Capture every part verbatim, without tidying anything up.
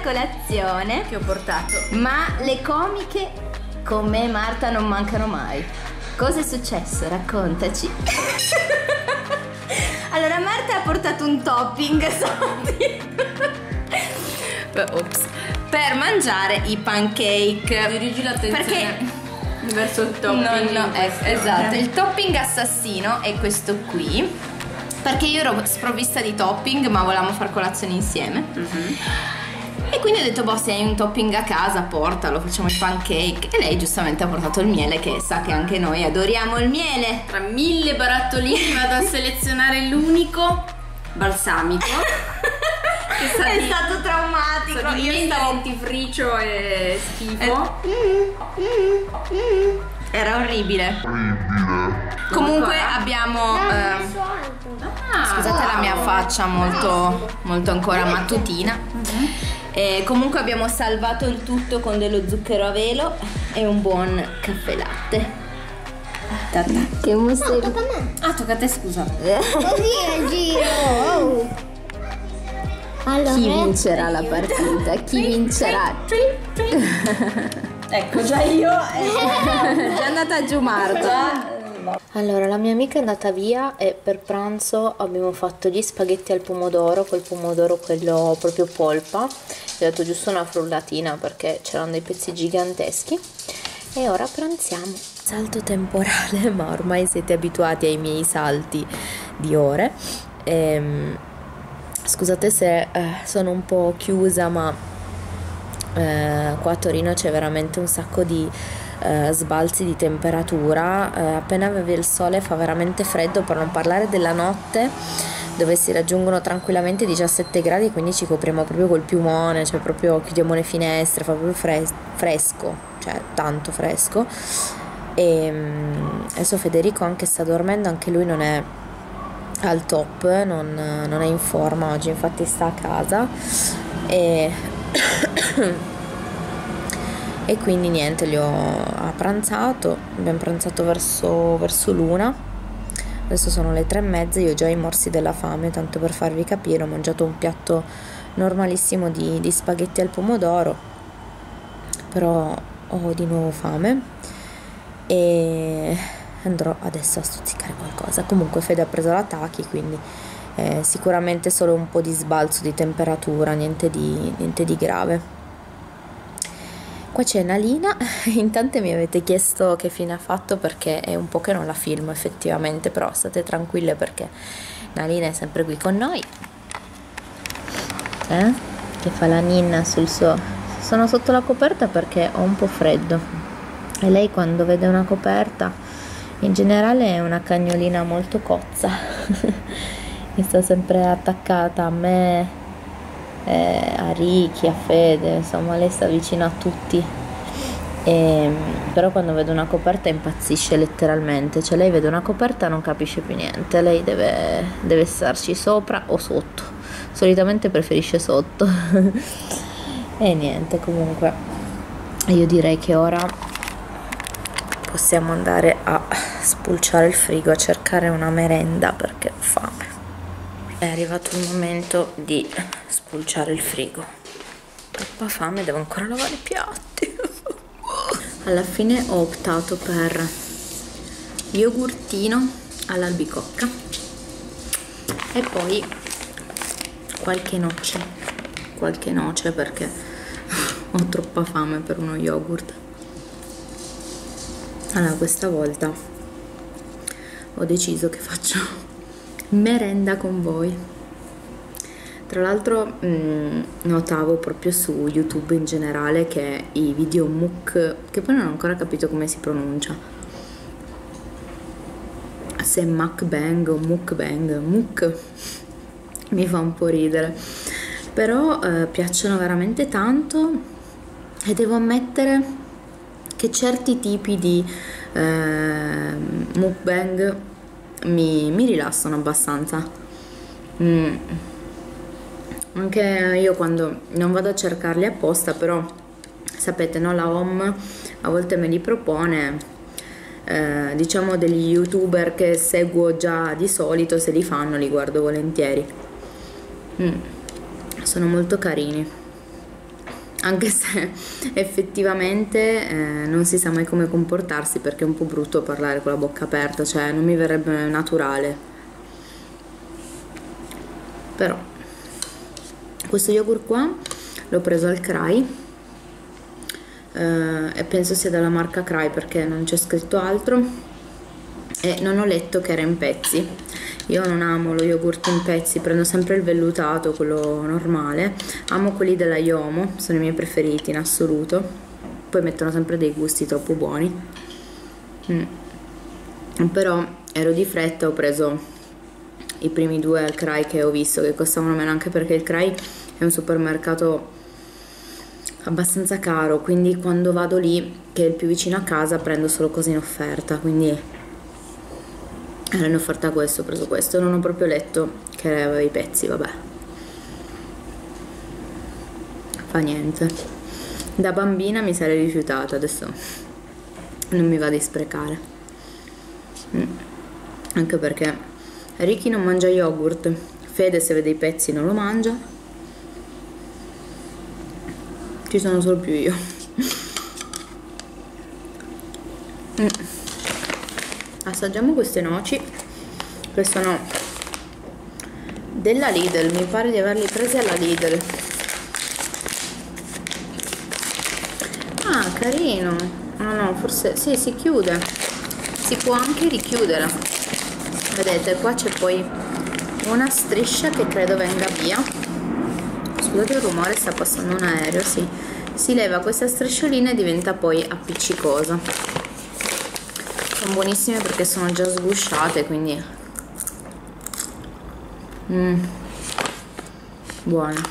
colazione che ho portato. Ma le comiche con me e Marta non mancano mai. Cosa è successo? Raccontaci. Allora, Marta ha portato un topping Ops. per mangiare i pancake. Dirigi l'attenzione perché verso il topping. No, no, eh, esatto. Il topping assassino è questo qui, perché io ero sprovvista di topping ma volevamo far colazione insieme. Mm-hmm. E quindi ho detto, boh, se hai un topping a casa portalo, facciamo i pancake. E lei giustamente ha portato il miele, che sa che anche noi adoriamo il miele. Tra mille barattolini vado a selezionare l'unico balsamico. È di, stato traumatico. Sa di Io stavo dentifricio e schifo. Eh, mm, mm, era orribile. Comunque abbiamo eh, Ah, scusate la mia faccia molto, molto ancora mattutina. Mm-hmm. E comunque abbiamo salvato il tutto con dello zucchero a velo e un buon caffè latte. Tata. Che mostri. No, tocca a me. Ah, tocca a te, scusa. Così è il giro. Oh. Allora, Chi vincerà la partita? Chi vincerà? Ecco, già io. È già andata giù Marta. Allora, la mia amica è andata via e per pranzo abbiamo fatto gli spaghetti al pomodoro, col pomodoro quello proprio polpa. Gli ho dato giusto una frullatina perché c'erano dei pezzi giganteschi. E ora pranziamo. Salto temporale, ma ormai siete abituati ai miei salti di ore. Ehm, scusate se eh, sono un po' chiusa, ma eh, qua a Torino c'è veramente un sacco di eh, sbalzi di temperatura. Eh, appena aveva il sole fa veramente freddo, per non parlare della notte, dove si raggiungono tranquillamente diciassette gradi, quindi ci copriamo proprio col piumone, cioè proprio chiudiamo le finestre, fa proprio fres- fresco, cioè tanto fresco. E adesso Federico anche sta dormendo, anche lui non è al top, non, non è in forma oggi, infatti sta a casa e, e quindi niente, gli ho ha pranzato, abbiamo pranzato verso, verso l'una, adesso sono le tre e mezza, io ho già i morsi della fame, tanto per farvi capire. Ho mangiato un piatto normalissimo di, di spaghetti al pomodoro, però ho di nuovo fame e andrò adesso a stuzzicare qualcosa. Comunque Fede ha preso la Taki, quindi eh, sicuramente solo un po' di sbalzo di temperatura, niente di, niente di grave. Qua c'è Nalina. In tante mi avete chiesto che fine ha fatto, perché è un po' che non la filmo effettivamente, però state tranquille perché Nalina è sempre qui con noi, eh? Che fa la ninna sul suo... Sono sotto la coperta perché ho un po' freddo e lei quando vede una coperta, in generale è una cagnolina molto cozza che sta sempre attaccata a me, eh, a Ricky, a Fede, insomma lei sta vicino a tutti, e, però quando vede una coperta impazzisce letteralmente, cioè lei vede una coperta e non capisce più niente, lei deve, deve starci sopra o sotto, solitamente preferisce sotto. E niente, comunque io direi che ora possiamo andare a spulciare il frigo, a cercare una merenda perché ho fame. È arrivato il momento di spulciare il frigo. Troppa fame, devo ancora lavare i piatti. Alla fine ho optato per yogurtino all'albicocca e poi qualche noce, qualche noce perché ho troppa fame per uno yogurt. Allora, questa volta ho deciso che faccio merenda con voi. Tra l'altro mh, notavo proprio su YouTube in generale che i video muk, che poi non ho ancora capito come si pronuncia, se è mukbang o mukbang, muk mi fa un po' ridere, però eh, piacciono veramente tanto e devo ammettere che certi tipi di eh, mukbang mi, mi rilassano abbastanza. Mm. Anche io quando non vado a cercarli apposta, però sapete, no, la home a volte me li propone, eh, diciamo degli youtuber che seguo già di solito, se li fanno li guardo volentieri. Mm. Sono molto carini. anche se effettivamente eh, non si sa mai come comportarsi, perché è un po' brutto parlare con la bocca aperta, cioè non mi verrebbe naturale. Però questo yogurt qua l'ho preso al Cry eh, e penso sia della marca Cry perché non c'è scritto altro, e non ho letto che era in pezzi. Io non amo lo yogurt in pezzi, prendo sempre il vellutato, quello normale. Amo quelli della Yomo, sono i miei preferiti in assoluto. Poi mettono sempre dei gusti troppo buoni. Mm. Però ero di fretta, ho preso i primi due al Cry che ho visto che costavano meno, anche perché il Cry è un supermercato abbastanza caro, quindi quando vado lì, che è il più vicino a casa, prendo solo cose in offerta, quindi era in offerta questo, ho preso questo. Non ho proprio letto che aveva i pezzi, vabbè, fa niente. Da bambina mi sarei rifiutata, adesso non mi va di sprecare. Mm. Anche perché Ricky non mangia yogurt, Fede se vede i pezzi non lo mangia, ci sono solo più io. Mm. Assaggiamo queste noci che sono della Lidl, mi pare di averli presi alla Lidl. Ah, carino. No, no, forse sì, si chiude, si può anche richiudere. Vedete, qua c'è poi una striscia che credo venga via. Scusate il rumore, sta passando un aereo, sì. Si leva questa strisciolina e diventa poi appiccicosa. Sono buonissime perché sono già sgusciate, quindi mm. buone,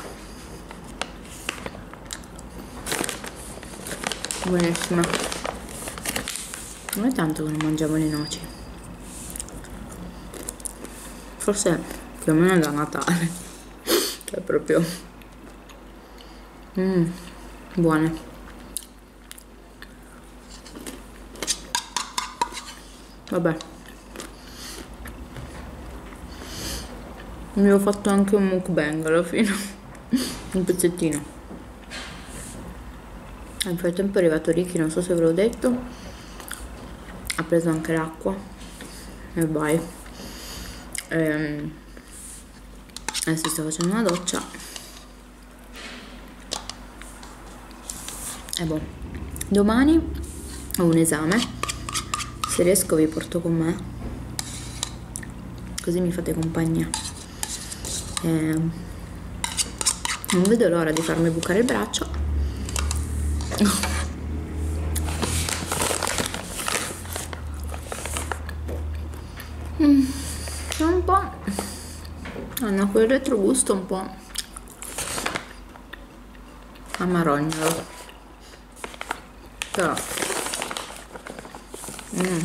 buonissime. Non è tanto che non mangiamo le noci, forse più o meno da Natale, è proprio mm. buone. Vabbè, mi ho fatto anche un mukbang alla fine, un pezzettino. Nel frattempo è arrivato Ricky, non so se ve l'ho detto, ha preso anche l'acqua e vai. Ehm, adesso sto facendo una doccia e boh, domani ho un esame. Se riesco vi porto con me, così mi fate compagnia. E non vedo l'ora di farmi bucare il braccio. Mm, un po' hanno quel retrogusto un po' amarognolo, però Mm.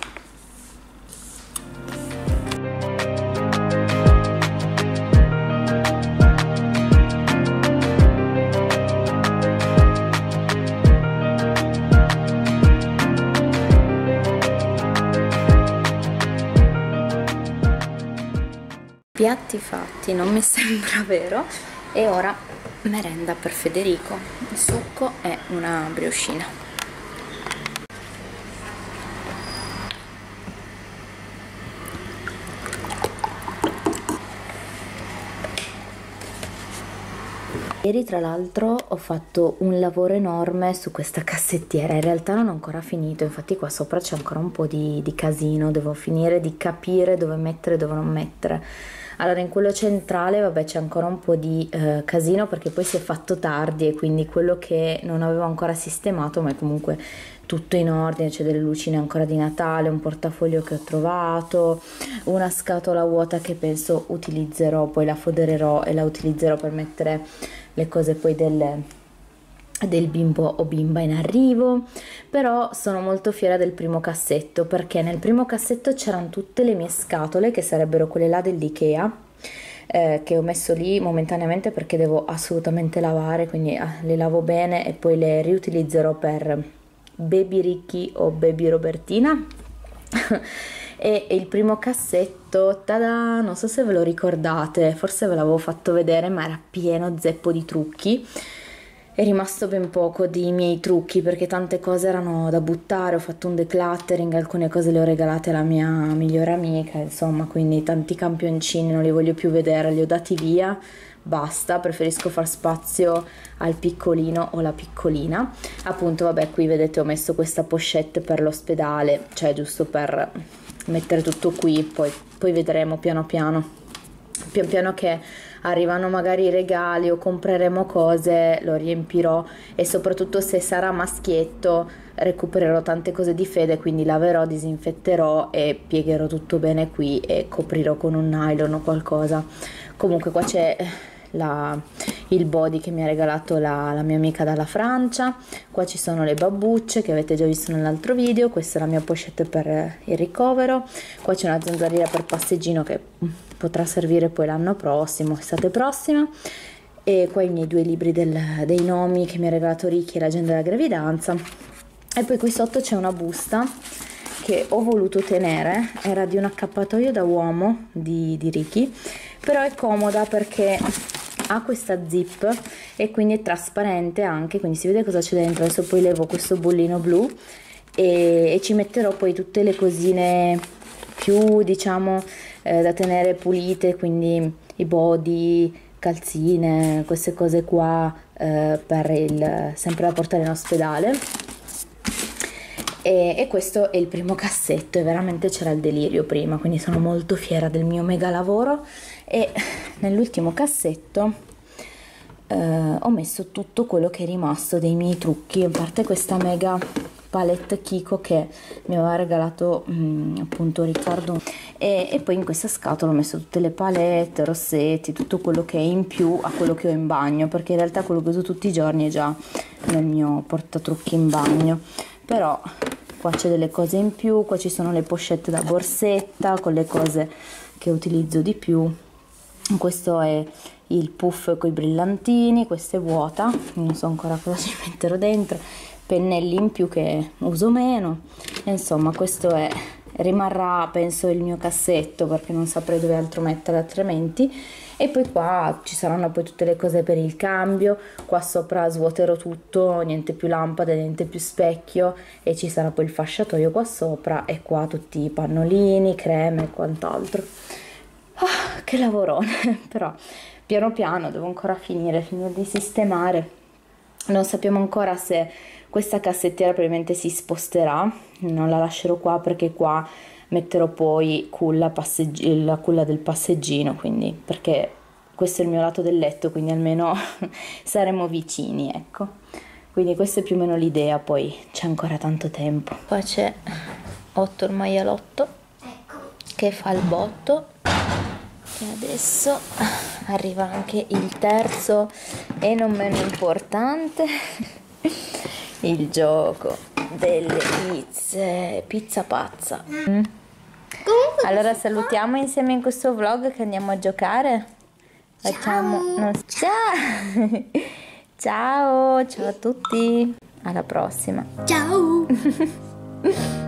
Piatti fatti, non mi sembra vero. E ora merenda per Federico, il succo e una brioscina. Ieri tra l'altro ho fatto un lavoro enorme su questa cassettiera, in realtà non ho ancora finito, infatti qua sopra c'è ancora un po' di, di casino, devo finire di capire dove mettere e dove non mettere. Allora in quello centrale vabbè c'è ancora un po' di eh, casino perché poi si è fatto tardi e quindi quello che non avevo ancora sistemato, ma è comunque tutto in ordine, c'è delle lucine ancora di Natale, un portafoglio che ho trovato, una scatola vuota che penso utilizzerò, poi la fodererò e la utilizzerò per mettere le cose poi del, del bimbo o bimba in arrivo. Però sono molto fiera del primo cassetto perché nel primo cassetto c'erano tutte le mie scatole che sarebbero quelle là dell'Ikea, eh, che ho messo lì momentaneamente perché devo assolutamente lavare, quindi eh, le lavo bene e poi le riutilizzerò per Baby Ricky o Baby Robertina. E il primo cassetto, tada, non so se ve lo ricordate, forse ve l'avevo fatto vedere, ma era pieno zeppo di trucchi è rimasto ben poco di miei trucchi perché tante cose erano da buttare, ho fatto un decluttering, alcune cose le ho regalate alla mia migliore amica, insomma, quindi tanti campioncini non li voglio più vedere, li ho dati via, basta, preferisco far spazio al piccolino o la piccolina. Appunto, vabbè, qui vedete ho messo questa pochette per l'ospedale, cioè giusto per mettere tutto qui, poi, poi vedremo piano piano. Pian piano che arrivano magari i regali o compreremo cose, lo riempirò, e soprattutto se sarà maschietto recupererò tante cose di Fede, quindi laverò, disinfetterò e piegherò tutto bene qui e coprirò con un nylon o qualcosa. Comunque qua c'è la, il body che mi ha regalato la, la mia amica dalla Francia, qua ci sono le babbucce che avete già visto nell'altro video, questa è la mia pochette per il ricovero, qua c'è una zanzariera per passeggino che potrà servire poi l'anno prossimo, estate prossima, e qua i miei due libri del, dei nomi che mi ha regalato Ricky e l'agenda della gravidanza, e poi qui sotto c'è una busta che ho voluto tenere, era di un accappatoio da uomo di, di Ricky, però è comoda perché ha questa zip e quindi è trasparente anche, quindi si vede cosa c'è dentro. Adesso poi levo questo bollino blu e, e ci metterò poi tutte le cosine più, diciamo, eh, da tenere pulite, quindi i body, calzine, queste cose qua, eh, per il, sempre da portare in ospedale. E, e questo è il primo cassetto, e veramente c'era il delirio prima, quindi sono molto fiera del mio mega lavoro. E nell'ultimo cassetto eh, ho messo tutto quello che è rimasto dei miei trucchi, a parte questa mega palette Kiko che mi aveva regalato mh, appunto Riccardo, e, e poi in questa scatola ho messo tutte le palette, rossetti, tutto quello che è in più a quello che ho in bagno, perché in realtà quello che uso tutti i giorni è già nel mio portatrucchi in bagno, però qua c'è delle cose in più, qua ci sono le pochette da borsetta con le cose che utilizzo di più. Questo è il puff con i brillantini, questa è vuota, non so ancora cosa ci metterò dentro, pennelli in più che uso meno, e insomma questo è, rimarrà penso il mio cassetto perché non saprei dove altro mettere altrimenti. E poi qua ci saranno poi tutte le cose per il cambio, qua sopra svuoterò tutto, niente più lampade, niente più specchio, e ci sarà poi il fasciatoio qua sopra, e qua tutti i pannolini, creme e quant'altro. Oh, che lavorone, però piano piano devo ancora finire, finire di sistemare. Non sappiamo ancora se questa cassettiera probabilmente si sposterà, non la lascerò qua perché qua metterò poi culla, passeggi- la culla del passeggino, quindi perché questo è il mio lato del letto, quindi almeno saremo vicini, ecco. Quindi questa è più o meno l'idea, poi c'è ancora tanto tempo. Qua c'è Otto il maialotto che fa il botto, e adesso arriva anche il terzo e non meno importante, il gioco delle pizze, pizza pazza. Mm. Allora salutiamo insieme in questo vlog che andiamo a giocare. Facciamo no, ciao. Ciao, ciao a tutti, alla prossima. Ciao.